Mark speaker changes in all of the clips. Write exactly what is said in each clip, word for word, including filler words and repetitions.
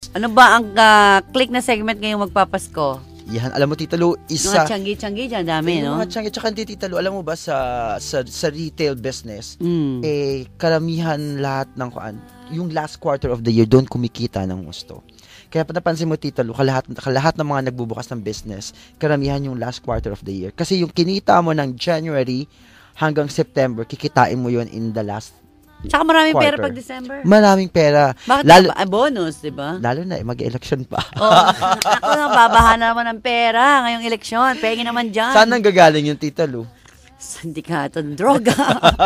Speaker 1: Ano ba ang uh, click na segment ngayong magpapasko?
Speaker 2: Yan, alam mo, Tita Lu, isa...
Speaker 1: Mga tiyanggi-tiyanggi dyan, dami, no?
Speaker 2: Mga tiyanggi, tsaka hindi, Tita Lu, alam mo ba sa sa, sa retail business,
Speaker 1: mm.
Speaker 2: eh, karamihan lahat ng kuan, yung last quarter of the year, doon kumikita ng gusto. Kaya napansin mo, Tita Lu, kalahat, kalahat ng mga nagbubukas ng business, karamihan yung last quarter of the year. Kasi yung kinita mo ng January hanggang September, kikitain mo yun in the last
Speaker 1: Tsaka maraming
Speaker 2: quarter.
Speaker 1: pera pag December.
Speaker 2: Maraming pera.
Speaker 1: Bakit
Speaker 2: lalo,
Speaker 1: ba? Bonus, di ba?
Speaker 2: Lalo na, eh, mag-election pa.
Speaker 1: Oh, ako na, babaha naman ng pera ngayong eleksyon. Pengi naman dyan.
Speaker 2: Saan nang gagaling yung Tita Lu?
Speaker 1: Sindikato ng droga.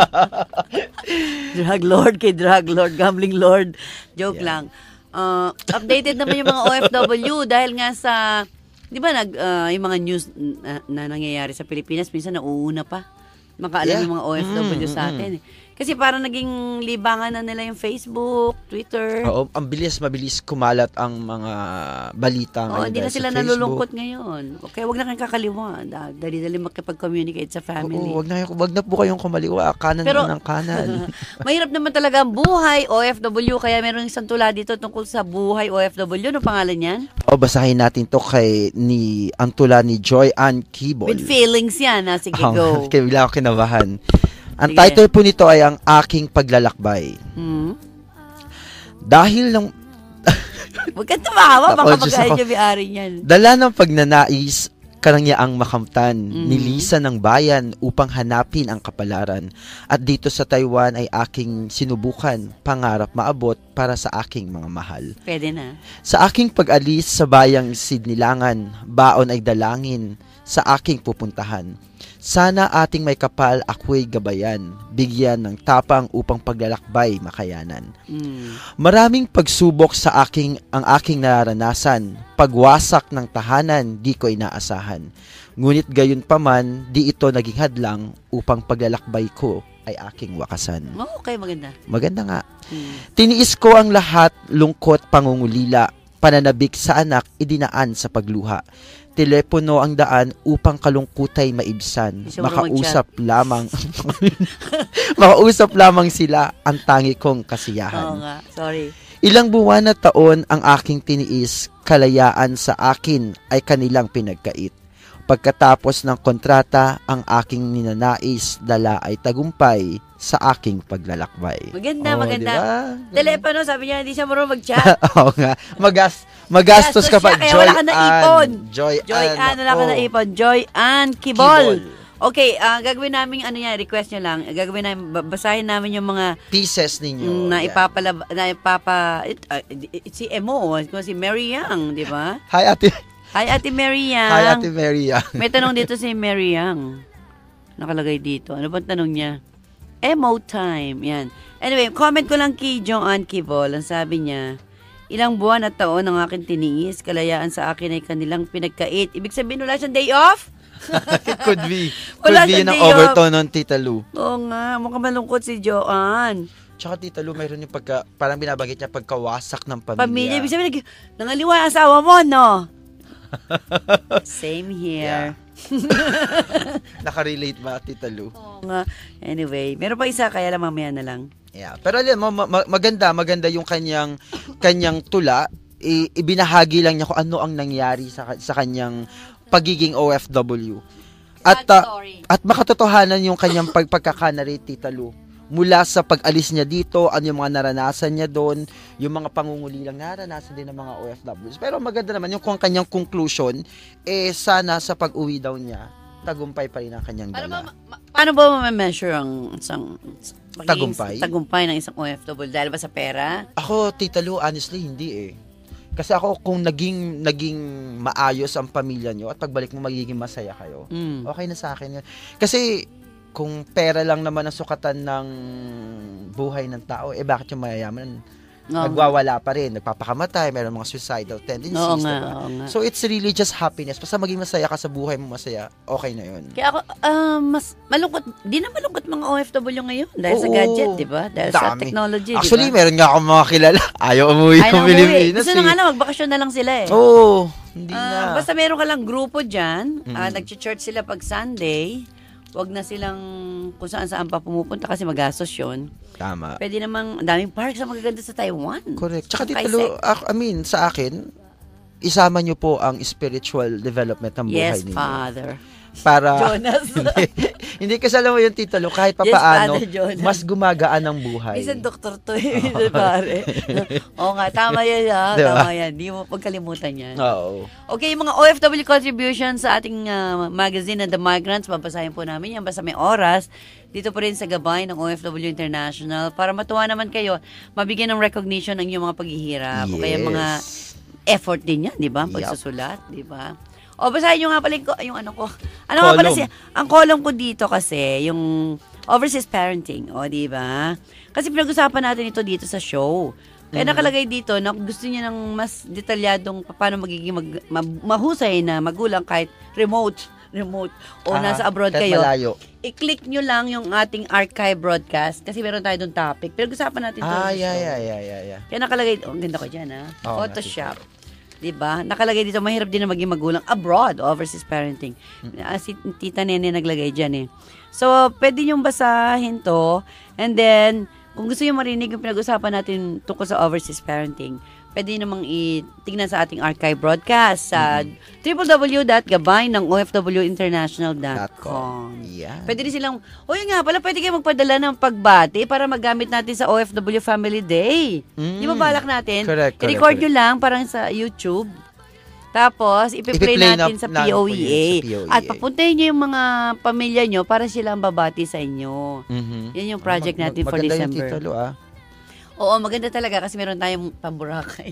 Speaker 1: Drug lord kay drug lord, gambling lord. Joke yeah. lang. Uh, updated naman yung mga O F W dahil nga sa, di ba, nag, uh, yung mga news na, na nangyayari sa Pilipinas, minsan nauuna pa. Makaalam yeah. yung mga O F W mm, sa atin. Mm. Kasi parang naging libangan na nila yung Facebook, Twitter.
Speaker 2: Oo, ang bilis, mabilis kumalat ang mga balita ngayon.
Speaker 1: Oo, hindi na sila nalulungkot ngayon. Okay, wag na kayong kakaliwa. Dali-dali makipag-communicate sa family.
Speaker 2: Oo, wag na, wag na po kayong kumaliwa. Kanan Pero, ng kanan.
Speaker 1: Mahirap naman talaga ang buhay O F W. Kaya meron isang tula dito tungkol sa buhay O F W. Ano pangalan yan?
Speaker 2: O, basahin natin to kay ni, ang tula ni Joy Ann Kibol.
Speaker 1: With feelings yan, ha? Sige,
Speaker 2: oh,
Speaker 1: go.
Speaker 2: Kaya bila ako kinabahan. Ang
Speaker 1: Sige.
Speaker 2: title po nito ay Ang Aking Paglalakbay.
Speaker 1: Hmm?
Speaker 2: Dahil lang...
Speaker 1: Huwag kang tumawa, baka mag-ahal niya may-ari niyan.
Speaker 2: Dala ng pagnanais, karangyaang makamtan,
Speaker 1: mm-hmm.
Speaker 2: nilisan ng bayan upang hanapin ang kapalaran. At dito sa Taiwan ay aking sinubukan, pangarap maabot para sa aking mga mahal.
Speaker 1: Pwede na.
Speaker 2: Sa aking pag-alis sa bayang Sidnilangan, baon ay dalangin sa aking pupuntahan. Sana ating may kapal ako'y gabayan, bigyan ng tapang upang paglalakbay makayanan.
Speaker 1: Mm.
Speaker 2: Maraming pagsubok sa aking ang aking nararanasan, pagwasak ng tahanan di ko inaasahan. Ngunit gayon paman, di ito naging hadlang upang paglalakbay ko ay aking wakasan.
Speaker 1: Oh, okay, maganda.
Speaker 2: Maganda nga.
Speaker 1: Mm.
Speaker 2: Tiniis ko ang lahat, lungkot, pangungulila, pananabik sa anak, idinaan sa pagluha. Telepono ang daan upang kalungkutay maibsan. Makausap lamang makausap lamang sila ang tangi kong kasiyahan.
Speaker 1: Oo nga, sorry.
Speaker 2: Ilang buwan na taon ang aking tiniis, kalayaan sa akin ay kanilang pinagkait. Pagkatapos ng kontrata, ang aking ninanais, dala ay tagumpay sa aking paglalakbay.
Speaker 1: Maganda,
Speaker 2: oh,
Speaker 1: maganda.
Speaker 2: Diba?
Speaker 1: Telepono, sabi niya, hindi siya marunong mag-chat.
Speaker 2: Oo nga. Magas, magastos ka pa.
Speaker 1: Siya, kaya wala ka na ipon.
Speaker 2: Joy
Speaker 1: Joy
Speaker 2: Ann.
Speaker 1: Ann, wala ka na ipon. Joy Ann Kibol. Okay, uh, gagawin namin, ano yan, request nyo lang. Gagawin namin, basahin namin yung mga
Speaker 2: pieces ninyo.
Speaker 1: Na
Speaker 2: yeah.
Speaker 1: ipapalab, na ipapa, it, uh, it, si Emo, si Mary Yang, di ba?
Speaker 2: Hi, Ate.
Speaker 1: Hi, Ate Mary Yang.
Speaker 2: Hi, Ate Mary Yang.
Speaker 1: May tanong dito si Mary Yang. Nakalagay dito. Ano bang tanong niya? Emo time. Yan. Anyway, comment ko lang kay Joanne Kibol. Ang sabi niya, ilang buwan at taon ang aking tiniis, kalayaan sa akin ay kanilang pinagkait. Ibig sabihin, wala siyang day off?
Speaker 2: It could be. Could
Speaker 1: wala
Speaker 2: be yun ang overtone ng Tita Lu.
Speaker 1: Oo nga, mukhang malungkot si Joanne.
Speaker 2: Tsaka Tita Lu, mayroon yung pagka, parang binabanggit niya pagkawasak ng pamilya.
Speaker 1: Pamilya, ibig sabihin, nangaliwa ang asawa mo, no? Same here.
Speaker 2: Yeah. Nakarelate ba, Tita Lu?
Speaker 1: Oo nga. Anyway, meron pa isa, kaya lang mamaya na lang.
Speaker 2: Yeah. Pero alam mo, ma- maganda, maganda yung kanyang, kanyang tula. I- ibinahagi lang niya kung ano ang nangyari sa, sa kanyang pagiging O F W. At, uh, at makatotohanan yung kanyang pag- pagkakanarate, Tita Lu. Mula sa pag-alis niya dito, ano yung mga naranasan niya doon, yung mga pangungulilang naranasan din ng mga O F Ws. Pero maganda naman yung kung kanyang conclusion, eh sana sa pag-uwi daw niya, tagumpay pa rin ang kanyang dala.
Speaker 1: Paano ba, ma- paano ba ma-measure ang isang
Speaker 2: tagumpay?
Speaker 1: tagumpay ng isang O F W? Dahil ba sa pera?
Speaker 2: Ako, Tita Lu, honestly, hindi eh. Kasi ako, kung naging naging maayos ang pamilya nyo at pagbalik mo magiging masaya kayo,
Speaker 1: mm.
Speaker 2: okay na sa akin yun. Kasi, kung pera lang naman ang sukatan ng buhay ng tao, eh bakit yung mayayaman
Speaker 1: Oo.
Speaker 2: nagwawala pa rin, nagpapakamatay, mayroon mga suicidal tendencies,
Speaker 1: Oo nga,
Speaker 2: diba?
Speaker 1: oo nga.
Speaker 2: So it's really just happiness. Basta maging masaya ka sa buhay mo, masaya, okay na yun.
Speaker 1: Kaya ako, uh, mas malungkot, di na malungkot mga O F W ngayon dahil
Speaker 2: Oo,
Speaker 1: sa gadget, di ba? Dahil
Speaker 2: dami.
Speaker 1: sa technology, di ba?
Speaker 2: Actually, meron nga akong mga kilala. Ayaw umuwi ng Pilipinas.
Speaker 1: Gusto na nga lang, magbakasyon na lang sila eh.
Speaker 2: Oo, hindi
Speaker 1: uh,
Speaker 2: na.
Speaker 1: Basta meron ka lang grupo dyan,
Speaker 2: mm.
Speaker 1: uh, nag-church sila pag Sunday, wag na silang kung saan-saan pa pumupunta kasi magastos yun.
Speaker 2: Tama.
Speaker 1: Pwede namang, ang daming parks na magaganda sa Taiwan.
Speaker 2: Correct. Tsaka dito,
Speaker 1: Kaisek.
Speaker 2: lo, ako- I mean, sa akin, isama nyo po ang spiritual development ng buhay
Speaker 1: Yes,
Speaker 2: ninyo.
Speaker 1: Father.
Speaker 2: Para,
Speaker 1: Jonas.
Speaker 2: hindi, hindi kasi alam mo yung titulo, kahit pa
Speaker 1: Yes,
Speaker 2: paano,
Speaker 1: Father Jonas.
Speaker 2: mas gumagaan ang buhay.
Speaker 1: Isang doktor to eh, pare. Oo nga, tama yan ha.
Speaker 2: Diba?
Speaker 1: Tama yan. Di mo pagkalimutan yan.
Speaker 2: Oo.
Speaker 1: Okay, yung mga O F W contributions sa ating uh, magazine na The Migrants, babasahin po namin yan basta may oras. Dito po rin sa gabay ng O F W International para matuwa naman kayo, mabigyan ng recognition ang inyong mga paghihirap. O kaya
Speaker 2: Yes.
Speaker 1: mga effort din yan, di ba?
Speaker 2: Yup.
Speaker 1: Pagsusulat, di ba? O, basahin nyo nga pala yung, ko- yung ano ko. Ano nga pala
Speaker 2: Column.
Speaker 1: si, ang column ko dito kasi, yung overseas parenting, o, di ba? Kasi pinag-usapan natin ito dito sa show. Kaya nakalagay dito na kung gusto niyo ng mas detalyadong paano magiging mag, ma- mahusay na magulang kahit remote, remote, o
Speaker 2: Ah,
Speaker 1: nasa abroad
Speaker 2: kahit
Speaker 1: kayo,
Speaker 2: malayo.
Speaker 1: i-click nyo lang yung ating archive broadcast kasi meron tayo doon topic. Pinag-usapan natin ito.
Speaker 2: Ah,
Speaker 1: sa
Speaker 2: yeah,
Speaker 1: show.
Speaker 2: yeah, yeah, yeah, yeah.
Speaker 1: Kaya nakalagay, oh, ang ganda ko dyan, ha?
Speaker 2: Oo,
Speaker 1: Photoshop. Diba? Nakalagay dito, mahirap din na maging magulang abroad, overseas parenting. Ah, si Tita Nene naglagay dyan eh. So, pwede nyo basahin to. And then, kung gusto nyo marinig yung pinag-usapan natin tungkol sa overseas parenting, pwede namang itignan sa ating archive broadcast sa w w w dot gabay ng o f w international dot com.
Speaker 2: Yeah.
Speaker 1: Pwede rin silang, o yun nga pala, pwede kayo magpadala ng pagbati para magamit natin sa O F W Family Day.
Speaker 2: Mm.
Speaker 1: Di ba balak natin?
Speaker 2: Correct, correct,
Speaker 1: I-record
Speaker 2: correct.
Speaker 1: nyo lang parang sa YouTube. Tapos, ipiplay
Speaker 2: Ipi-play
Speaker 1: natin
Speaker 2: na-
Speaker 1: sa
Speaker 2: namin
Speaker 1: P O
Speaker 2: po
Speaker 1: E
Speaker 2: yun
Speaker 1: A.
Speaker 2: sa P O E A.
Speaker 1: At papuntahin nyo yung mga pamilya nyo para sila ang babati sa inyo.
Speaker 2: Mhm.
Speaker 1: Yan yung project
Speaker 2: Mag-
Speaker 1: natin
Speaker 2: mag-
Speaker 1: for
Speaker 2: maganda
Speaker 1: December.
Speaker 2: yung titulo, ah.
Speaker 1: Oo, maganda talaga kasi meron tayong pamburakay.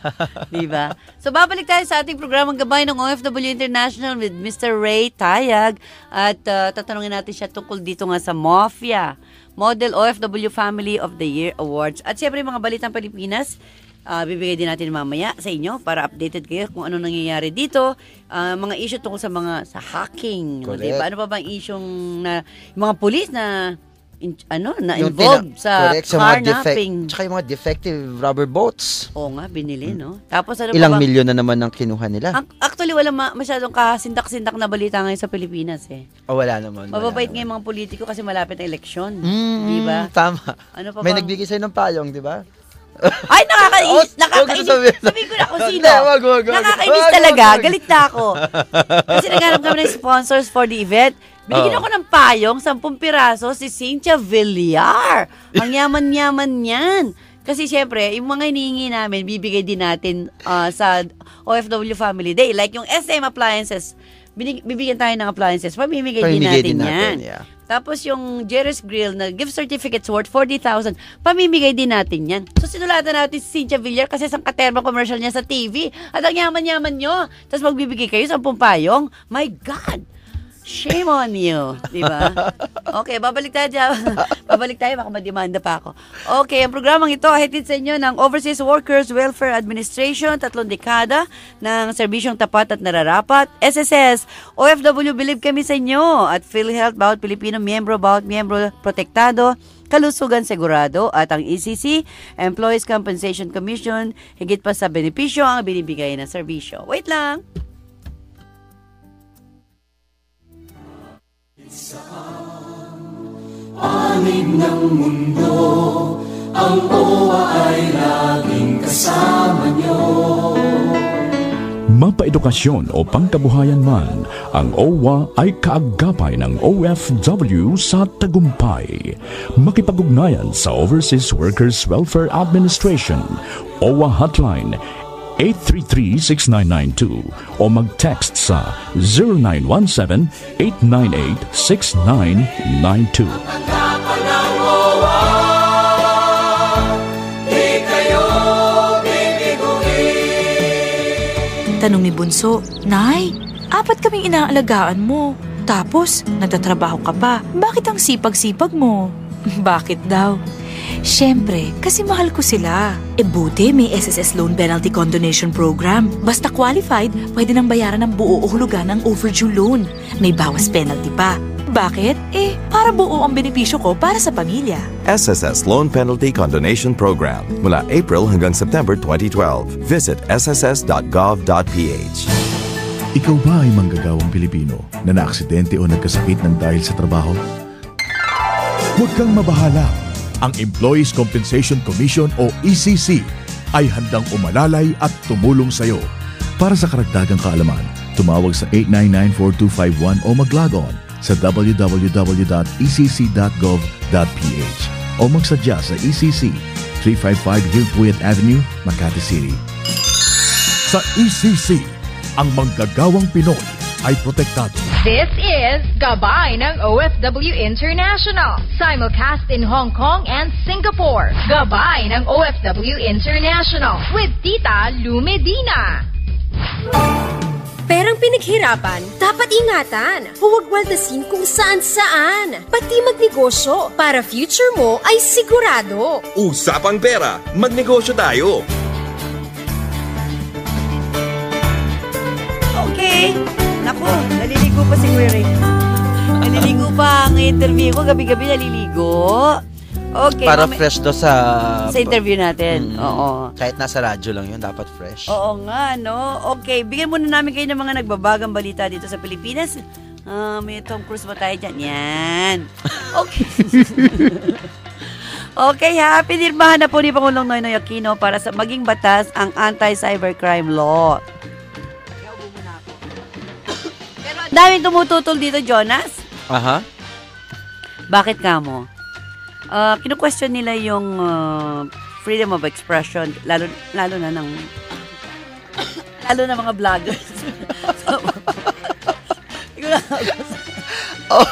Speaker 1: Di ba? So, babalik tayo sa ating programang gabay ng O F W International with Mister Ray Tayag at uh, tatanungin natin siya tungkol dito nga sa Mafia, Model O F W Family of the Year Awards. At syempre, mga balitang Pilipinas, uh, bibigay din natin mamaya sa inyo para updated kayo kung ano nangyayari dito. Uh, mga issue tungkol sa mga sa hacking.
Speaker 2: Correct.
Speaker 1: Di ba? Ano pa bang issue na yung mga pulis na in, ano na
Speaker 2: Yung
Speaker 1: involved
Speaker 2: tina-
Speaker 1: sa
Speaker 2: correct, sa mga defect,
Speaker 1: carnapping.
Speaker 2: tsaka yung mga defective rubber boats.
Speaker 1: Oo nga, binili, no? Tapos ano
Speaker 2: Ilang
Speaker 1: pa ba?
Speaker 2: milyon na naman ang kinuha nila.
Speaker 1: Ang- Actually, wala ma- masyadong kasindak-sindak na balita ngayon sa Pilipinas, eh.
Speaker 2: O wala naman. wala
Speaker 1: Mababait
Speaker 2: naman.
Speaker 1: nga yung mga politiko kasi malapit ang eleksyon.
Speaker 2: Mm,
Speaker 1: Di ba?
Speaker 2: Tama.
Speaker 1: Ano pa
Speaker 2: May
Speaker 1: bang-
Speaker 2: nagbigay sa'yo ng payong, di ba?
Speaker 1: Ay, nakakainis!
Speaker 2: Oh, huwag
Speaker 1: Nakakainis!
Speaker 2: mo sabihin.
Speaker 1: Sabihin ko na kung sino.
Speaker 2: Hindi, wag, wag, wag.
Speaker 1: Nakakainis
Speaker 2: Wag,
Speaker 1: talaga.
Speaker 2: wag, wag.
Speaker 1: Galit na ako. Kasi naghanap kami ng sponsors for the event. Binigyan
Speaker 2: Oh.
Speaker 1: ako ng payong, sampung piraso, si Cynthia Villar. Ang yaman-yaman niyan. Kasi syempre, yung mga hinihingi namin, bibigay din natin ah, sa O F W Family Day. Like yung S M Appliances, binig- bibigyan tayo ng appliances, pamimigay din
Speaker 2: Pamimigay
Speaker 1: natin,
Speaker 2: din natin,
Speaker 1: yan.
Speaker 2: yeah.
Speaker 1: Tapos yung Jerry's Grill na gift certificates worth forty thousand, pamimigay din natin yan. So sinulatan natin si Cynthia Villar kasi isang katerma commercial niya sa T V. At ang yaman-yaman nyo. Tapos magbibigay kayo sa payong. My God! Shame on you. Di ba? Okay, babalik tayo dyan. Babalik tayo, baka mademanda pa ako. Okay, ang programang ito ay hatid sa inyo ng Overseas Workers Welfare Administration, tatlong dekada ng serbisyong tapat at nararapat. S S S, O F W, believe kami sa inyo. At PhilHealth, bawat Pilipino, miyembro, bawat miyembro, protektado, kalusugan segurado. At ang E C C, Employees Compensation Commission, higit pa sa benepisyo ang binibigay ng serbisyo. Wait lang.
Speaker 3: Panig ng mundo, ang O W A ay laging kasama nyo.
Speaker 4: Mapaedukasyon o pangkabuhayan man, ang O W A ay kaagapay ng O F W sa tagumpay. Makipag-ugnayan sa Overseas Workers Welfare Administration, O W A Hotline eight three three, six nine nine two o mag-text sa zero nine one seven, eight nine eight, six nine nine two.
Speaker 3: Tanggapan ng O W A, di kayo bibiguin.
Speaker 5: Tanong ni Bunso, Nay, apat kaming inaalagaan mo. Tapos, nagtatrabaho ka pa. Bakit ang sipag-sipag mo? Bakit daw? Siyempre, kasi mahal ko sila. E buti may S S S Loan Penalty Condonation Program. Basta qualified, pwede nang bayaran ng buo o hulugan ng overdue loan. May bawas penalty pa. Bakit? Eh, para buo ang benepisyo ko para sa pamilya.
Speaker 6: S S S Loan Penalty Condonation Program mula April hanggang September twenty twelve. Visit s s s dot gov dot p h.
Speaker 7: Ikaw ba ay manggagawang Pilipino na naaksidente o nagkasakit ng dahil sa trabaho? Huwag kang mabahala. Ang Employees Compensation Commission o E C C ay handang umalalay at tumulong sa iyo. Para sa karagdagang kaalaman, tumawag sa eight nine nine, four two five one o mag-log on sa w w w dot e c c dot gov dot p h o magsadya sa E C C, three fifty-five Hillpuyat Avenue, Makati City. Sa E C C, ang manggagawang Pinoy ay protektado.
Speaker 8: This is Gabay ng O F W International. Simulcast in Hong Kong and Singapore. Gabay ng O F W International with Tita Lu Medina.
Speaker 9: Perang pinaghirapan, dapat ingatan. Huwag waldasin kung saan-saan. Pati magnegosyo para future mo ay sigurado.
Speaker 10: Usapang pera, magnegosyo tayo.
Speaker 1: Okay. Naku, naliligo pa si Kuya Ray. Naliligo pa ang interview ko. Gabi-gabi naliligo. Okay.
Speaker 2: Para
Speaker 1: mami-
Speaker 2: fresh do sa...
Speaker 1: Sa interview natin.
Speaker 2: Mm-mm.
Speaker 1: Oo.
Speaker 2: Kahit nasa radyo lang yun, dapat fresh.
Speaker 1: Oo nga, no? Okay, bigyan muna namin kayo ng mga nagbabagang balita dito sa Pilipinas. Ah, may Tom Cruise ba tayo dyan? Yan. Okay. Okay, ha? Pinirmahan na po ni Pangulong Noynoy Aquino para sa maging batas ang anti-cybercrime law. Pero ang daming tumututol dito, Jonas.
Speaker 2: Aha.
Speaker 1: Bakit ka mo? Uh, kinu-question nila yung uh, freedom of expression, lalo lalo na ng lalo na mga vloggers.
Speaker 2: Oh,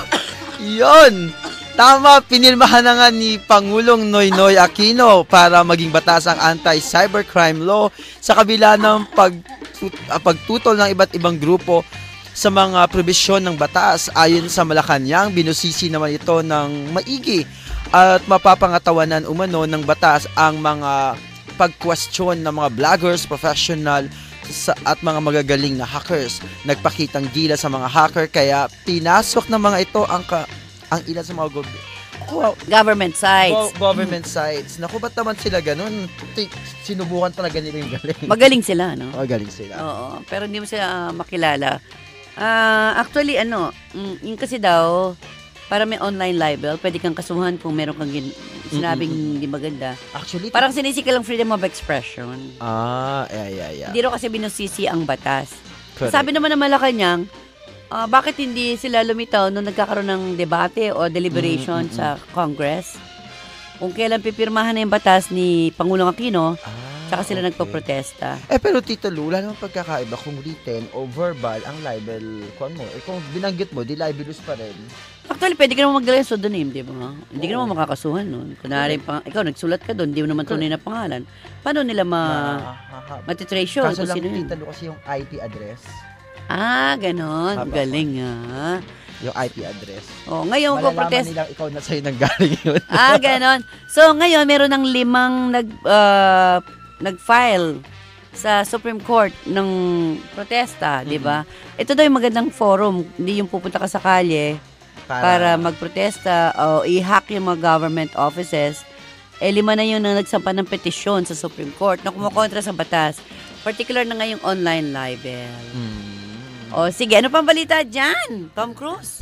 Speaker 2: yun! Tama, pinirmahan na nga ni Pangulong Noynoy Aquino para maging batas ang anti-cybercrime law sa kabila ng pag, uh, pagtutol ng iba't ibang grupo sa mga probisyon ng batas. Ayon sa Malacanang, binusisi naman ito ng maigi at mapapangatawanan umano ng batas ang mga pag-question ng mga vloggers, professional sa, at mga magagaling na hackers. Nagpakitang gila sa mga hacker kaya pinasok ng mga ito ang, ka, ang ilan sa mga gob- oh,
Speaker 1: government sites.
Speaker 2: Go- government sites. Naku, ba't naman sila ganun? T- sinubukan talaga nila yung galing.
Speaker 1: Magaling sila, no?
Speaker 2: Magaling sila.
Speaker 1: Oo, pero hindi mo sila uh, makilala. Uh, actually, ano, mm, yung kasi daw, para may online libel, pwede kang kasuhan kung meron kang gin- sinabing hindi maganda.
Speaker 2: Actually,
Speaker 1: parang sinisika lang freedom of expression.
Speaker 2: Ah, yeah, yeah, yeah.
Speaker 1: Hindi rin kasi binusisi ang batas.
Speaker 2: Correct.
Speaker 1: Sabi naman ng Malacanang, uh, bakit hindi sila lumitaw nung nagkakaroon ng debate o deliberation mm-hmm. sa Congress? Kung kailan pipirmahan na yung batas ni Pangulong Aquino, ah, saka sila okay. nagpo-protesta.
Speaker 2: Eh, pero Tito Lu, wala namang pagkakaiba kung written o verbal ang libel kung mo. Eh, kung binanggit mo, di libelous pa rin.
Speaker 1: Actually, pwede ka naman magdala yung pseudonym, di ba? Hindi ka naman makakasuhan nun. Kunwari, pang, ikaw, nagsulat ka doon, di mo naman tunay na pangalan. Paano nila ma... matitrace yun?
Speaker 2: Kaso lang,
Speaker 1: sino
Speaker 2: Tito Lu, kasi yung I P address.
Speaker 1: Ah, ganon. Haba Galing, ah.
Speaker 2: Yung I P address.
Speaker 1: Oh, ngayon ko protest.
Speaker 2: Malalaman nilang ikaw na sa'yo nanggaling yun.
Speaker 1: Ah, ganon. So, ngayon, meron ng limang nag... Uh, nag-file sa Supreme Court ng protesta, mm-hmm. di ba? Ito daw yung magandang forum, hindi yung pupunta ka sa kalye para, para magprotesta o i-hack yung mga government offices. Eh, lima na yung na nagsampa ng petisyon sa Supreme Court na kumukontra sa batas. Particular na nga yung online libel. Mm-hmm. O, sige, ano pang balita dyan? Tom Cruise?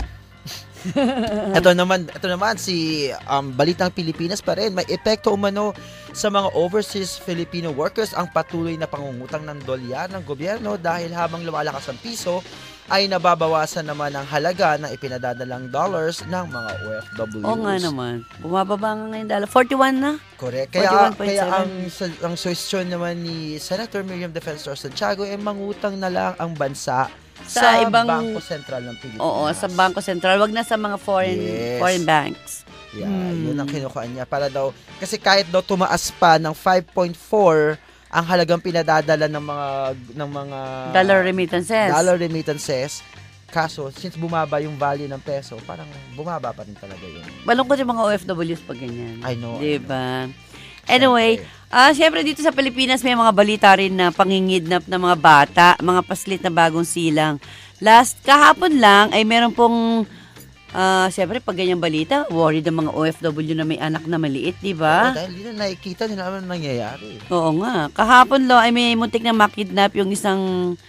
Speaker 2: ito naman, ito naman si um, Balitang Pilipinas pa rin. May epekto umano sa mga overseas Filipino workers ang patuloy na pangungutang ng dolyar ng gobyerno dahil habang lumalakas ang piso ay nababawasan naman ang halaga ng ipinadadalang dollars ng mga O F Ws.
Speaker 1: Oo nga naman. Bumababa nga ngayon dollar. forty-one na?
Speaker 2: Correct. Kaya, kaya ang, ang suggestion naman ni Senator Miriam Defensor Santiago ay mangutang na lang ang bansa sa, sa ibang Bangko Sentral ng Pilipinas.
Speaker 1: Oo, sa Bangko Sentral. Wag na sa mga foreign yes. foreign banks.
Speaker 2: Yeah, hmm. yun ang kinukuhaan niya. Para daw, kasi kahit daw tumaas pa ng five point four ang halagang pinadadala ng mga ng mga
Speaker 1: dollar remittances.
Speaker 2: Dollar remittances. Kaso, since bumaba yung value ng peso, parang bumaba pa rin talaga yun.
Speaker 1: Malungkot yung mga O F Ws pag ganyan.
Speaker 2: I know.
Speaker 1: Diba? Anyway, ah, uh, syempre dito sa Pilipinas may mga balita rin na pangingidnap ng mga bata, mga paslit na bagong silang. Last kahapon lang ay meron pong uh, syempre pag ganyang balita, worried ang mga O F W na may anak na maliit, di ba?
Speaker 2: Oo, dahil hindi na nakikita nila ano nangyayari.
Speaker 1: Oo nga. Kahapon lo ay may muntik na makidnap yung isang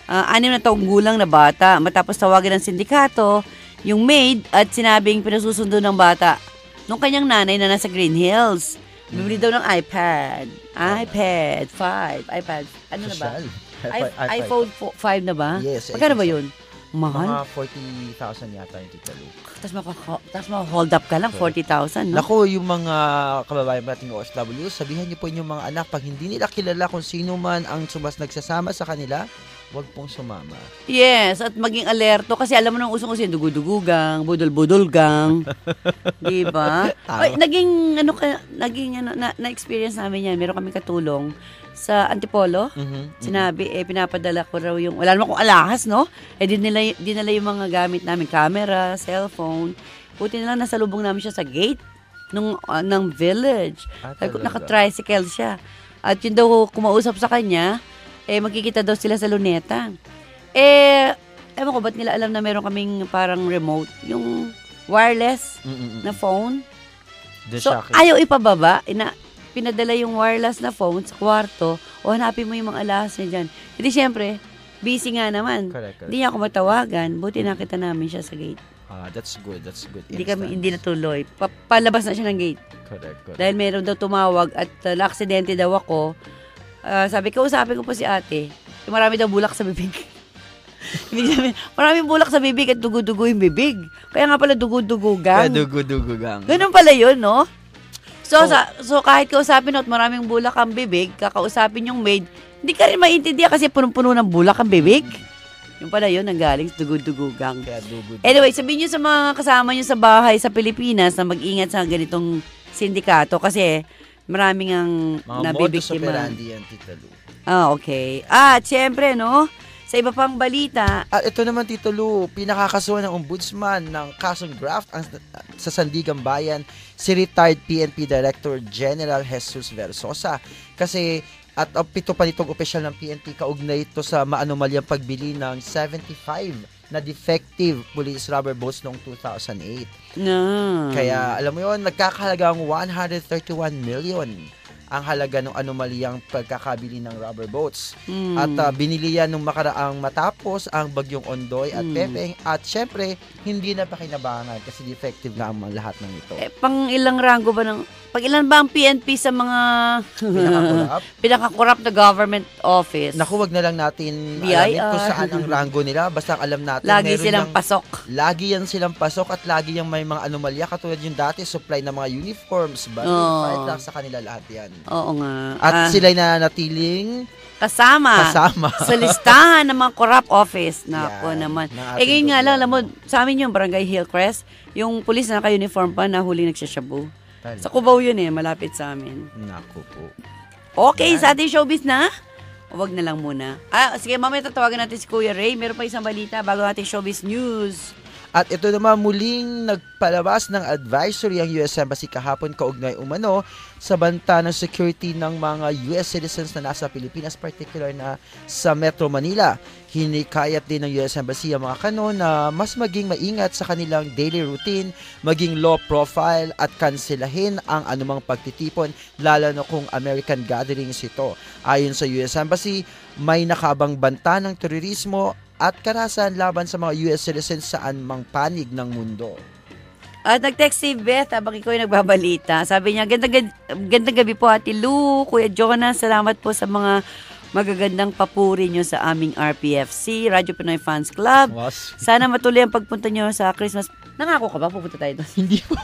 Speaker 1: uh, anim na taong gulang na bata. Matapos tawagan ng sindikato, yung maid at sinabing pinasusundo ng bata nung kanyang nanay na nasa Green Hills. Bibili daw ng iPad. iPad five. iPad. Ano na ba? I- iPhone five na ba?
Speaker 2: Yes.
Speaker 1: Magkano ba yun? Mahal?
Speaker 2: Mga forty thousand yata yung Tita Lu.
Speaker 1: Tapos maka- tapos maka-hold up ka lang, forty thousand, no?
Speaker 2: Naku, yung mga kababayan nating O F W, sabihan niyo po inyong mga anak, pag hindi nila kilala kung sino man ang sumas nagsasama sa kanila, huwag pong sumama.
Speaker 1: Yes, at maging alerto kasi alam mo nang usong-uso yung dugudugugang, budol-budolgang. Di ba? Ay, naging, ano ka, naging, ano, na, na-experience namin yan. Meron kami katulong sa Antipolo.
Speaker 2: Mm-hmm.
Speaker 1: Sinabi, eh, pinapadala ko raw yung, wala naman kung alahas, no? Eh, dinala, dinala yung mga gamit namin, camera, cellphone. Buti na lang nasa lubong namin siya sa gate nung, uh, ng village.
Speaker 2: Ah,
Speaker 1: naka-tricycle siya. At yun daw, kumausap sa kanya, eh, magkikita daw sila sa Luneta. Eh, ewan ko, ba't nila alam na meron kaming parang remote, yung wireless
Speaker 2: Mm-mm.
Speaker 1: na phone.
Speaker 2: Doon
Speaker 1: So,
Speaker 2: siya akin.
Speaker 1: ayaw ipababa. Ina, pinadala yung wireless na phone sa kwarto, o hanapin mo yung mga alahas niya dyan. Hindi, syempre, busy nga naman.
Speaker 2: Correct, correct.
Speaker 1: Hindi niya ako matawagan. Buti nakita namin siya sa gate.
Speaker 2: Ah, that's good, that's good.
Speaker 1: Hindi kami,
Speaker 2: Instant.
Speaker 1: hindi natuloy. Pa- palabas na siya ng gate.
Speaker 2: Correct, correct.
Speaker 1: Dahil meron daw tumawag at uh, na-aksidente daw ako. Uh, sabi ko, usapin ko po si ate. Marami daw bulak sa bibig. Ibig sabihin, maraming bulak sa bibig at dugo-dugo yung bibig. Kaya nga pala dugo-dugo-gang.
Speaker 2: Kaya dugo-dugo-gang.
Speaker 1: Ganun pala yun, no? So,
Speaker 2: Oh.
Speaker 1: sa, so kahit kausapin at maraming bulak ang bibig, kakausapin yung maid, hindi ka rin maintindihan kasi punong-puno ng bulak ang bibig. Yung pala yun, nanggaling sa dugo-dugo-gang.
Speaker 2: Kaya dugo-dugo.
Speaker 1: Anyway, sabihin nyo sa mga kasama nyo sa bahay sa Pilipinas na mag-ingat sa ganitong sindikato kasi maraming ang
Speaker 2: Mga modus
Speaker 1: nabibiktima.
Speaker 2: operandi yan, Tita Lu.
Speaker 1: Ah, okay. At syempre, no? Sa iba pang balita,
Speaker 2: At ito naman, Tito Lu, pinakakasuhan ng ombudsman ng kasong graft ang, sa Sandigan Bayan, si retired P N P Director General Jesus Versosa. Kasi at uh, pito pa nitong opisyal ng P N P kaugnay ito sa maanomalyang pagbili ng seventy-five na defective police rubber boats noong two thousand eight.
Speaker 1: na.
Speaker 2: Kaya alam mo yun, nagkakahalagang one hundred thirty-one million ang halaga ng anomalyang pagkakabili ng rubber boats.
Speaker 1: Mm.
Speaker 2: At uh, binili yan nung makaraang matapos ang bagyong Ondoy at
Speaker 1: Mm.
Speaker 2: Pepeng. At syempre, hindi na pakinabangan kasi defective nga ang lahat ng ito.
Speaker 1: Eh, pang ilang rango ba ng... Pag ilan ba ang P N P sa mga...
Speaker 2: Pinakakurap.
Speaker 1: pinakakurap na government office?
Speaker 2: Naku, wag na lang natin
Speaker 1: B I R.
Speaker 2: alamin kung saan ang rango nila. Basta alam natin.
Speaker 1: Lagi
Speaker 2: meron
Speaker 1: silang
Speaker 2: yang-
Speaker 1: pasok.
Speaker 2: Lagi yan silang pasok at lagi yung may mga anomalya. Katulad yung dati, supply ng mga uniforms, battery,
Speaker 1: Oo.
Speaker 2: fire trucks, sa kanila lahat yan.
Speaker 1: Oo nga.
Speaker 2: At
Speaker 1: Ah,
Speaker 2: sila'y nananatiling
Speaker 1: kasama.
Speaker 2: kasama.
Speaker 1: Sa listahan ng mga corrupt office. Nako
Speaker 2: Yan,
Speaker 1: naman.
Speaker 2: ng
Speaker 1: Eh,
Speaker 2: ating
Speaker 1: ngayon nga lang, alam mo,
Speaker 2: gobyerno.
Speaker 1: sa amin yung Barangay Hillcrest, yung pulis na naka-uniform pa na huling nagsashabu.
Speaker 2: Talaga.
Speaker 1: Sa Cubao yun eh, malapit sa amin.
Speaker 2: Naku po.
Speaker 1: Okay, sa ating showbiz na? Huwag na lang muna. Ah, sige, mamaya tatawagan natin si Kuya Ray. Meron pa isang balita bago natin showbiz news.
Speaker 2: At ito naman muling nagpalabas ng advisory ang U S Embassy kahapon kaugnay umano sa banta ng security ng mga U S citizens na nasa Pilipinas, particular na sa Metro Manila. Hinikayat din ng U S Embassy ang mga kano na mas maging maingat sa kanilang daily routine, maging low profile at kanselahin ang anumang pagtitipon, lalo na kung American gatherings ito. Ayon sa U S Embassy, may nakabang banta ng terorismo at karahasan laban sa mga U S citizens saan mang panig ng mundo.
Speaker 1: At nag-text si Beth habang ikaw ay nagbabalita. Sabi niya, gandang, gandang gabi po Ate Lou, Kuya Jonas, salamat po sa mga magagandang papuri nyo sa aming R P F C, Radyo Pinoy Fans Club.
Speaker 2: Was?
Speaker 1: Sana matuloy ang pagpunta nyo sa Christmas. Nangako ka ba? Pupunta tayo doon.
Speaker 2: Hindi po.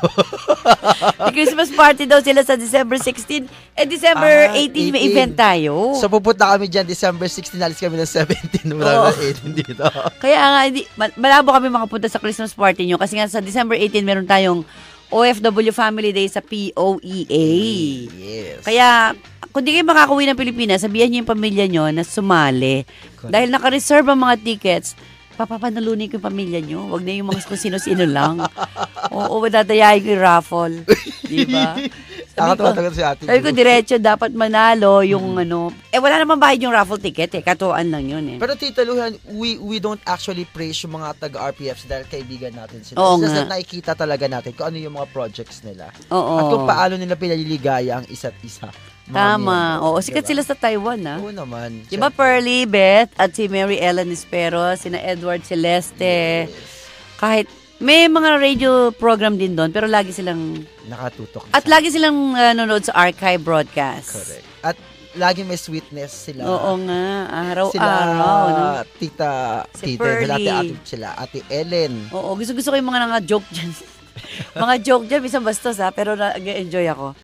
Speaker 1: May Christmas party daw sila sa December sixteen. Eh, December
Speaker 2: Ah,
Speaker 1: eighteen may
Speaker 2: eighteen.
Speaker 1: event tayo.
Speaker 2: So pupunta kami dyan December sixteen, alis kami ng seventeen, wala
Speaker 1: Oo.
Speaker 2: na eighteen dito.
Speaker 1: Kaya nga, hindi, mal- malabo kami makapunta sa Christmas party nyo kasi nga sa December eighteen meron tayong O F W Family Day sa P O E A.
Speaker 2: Yes.
Speaker 1: Kaya, kung di kayo makakauwi ng Pilipinas, sabihan niyo yung pamilya nyo na sumali. Dahil naka-reserve ang mga tickets, papapanalunin ko yung pamilya nyo. Huwag na yung mga kung sino-sino lang. Oo, madadayain ko yung raffle. Di ba? Sabi ko,
Speaker 2: Nakatawa si ate.
Speaker 1: sabi ko,
Speaker 2: Lou.
Speaker 1: diretso, dapat manalo yung ano. Eh, wala naman bahid yung raffle ticket eh. Katuan lang yun eh.
Speaker 2: Pero Tita Luhan, we we don't actually praise yung mga taga-R P Fs dahil kaibigan natin sila.
Speaker 1: Oo
Speaker 2: It's just
Speaker 1: nga.
Speaker 2: that nakikita talaga natin kung ano yung mga projects nila.
Speaker 1: Oo.
Speaker 2: At kung paano nila pinaliligaya ang isa't isa. Mga
Speaker 1: Tama.
Speaker 2: miyembro,
Speaker 1: Oo, sikat
Speaker 2: diba?
Speaker 1: sila sa Taiwan, ha?
Speaker 2: Oo naman.
Speaker 1: Diba Pearly, Beth, at si Mary Ellen Espero, sina Edward Celeste. Kahit may mga radio program din doon, pero lagi silang...
Speaker 2: Nakatutok.
Speaker 1: At lagi silang uh, nanonood sa archive broadcast.
Speaker 2: Correct. At lagi may sweetness sila.
Speaker 1: Oo nga, araw-araw.
Speaker 2: Sila,
Speaker 1: no?
Speaker 2: Tita,
Speaker 1: Si
Speaker 2: Tita,
Speaker 1: Pearly.
Speaker 2: ate, ate, sila, Ate Ellen.
Speaker 1: Oo, gusto-gusto ko yung mga nga joke dyan. mga joke dyan, isang bastos ha, pero nag-enjoy ako.